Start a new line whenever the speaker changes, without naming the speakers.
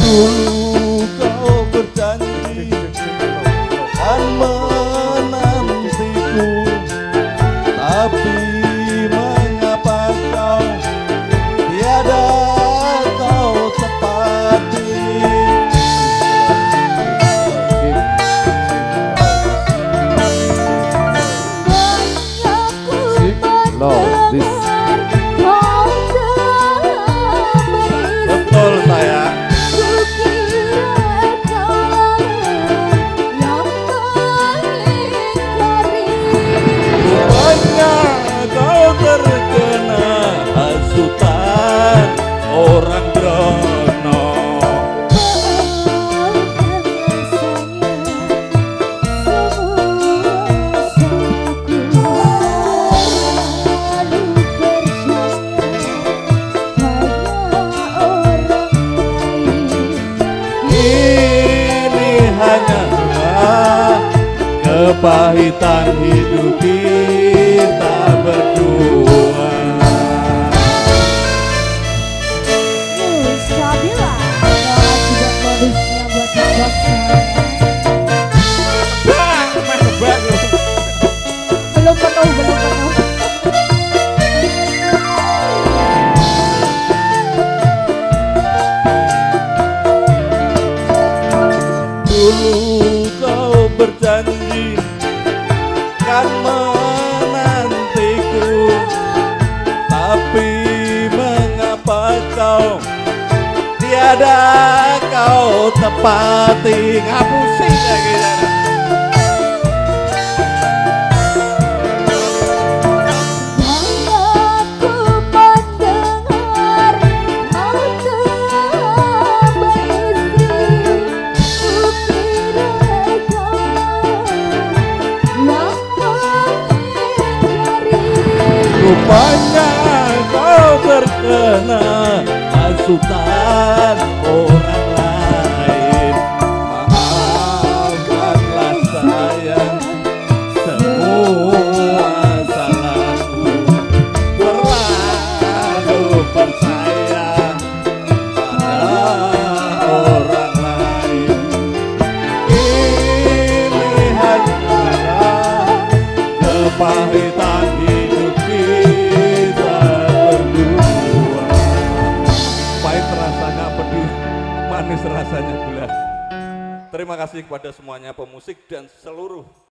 Dulu kau berjanji akan menantiku, tapi mengapa kau tiada kau tepati. Betul sayang. Rupanya kau terkena hasutan orang Brono. Hanyalah kepahitan hidup kita berdua.
Sabila, juga modusnya buat belum penuh.
Dulu kau berjanji kan menantiku, tapi mengapa kau tiada kau tepati. Ngapusing lagi sana. Rupanya kau terkena hasutan orang lain. Maafkanlah sayang semua salahku, terlalu percaya pada orang lain. Ini hanyalah kepahitan hidup kita berdua. Pahit rasanya, pedih manis rasanya gula. Terima kasih kepada semuanya pemusik dan seluruh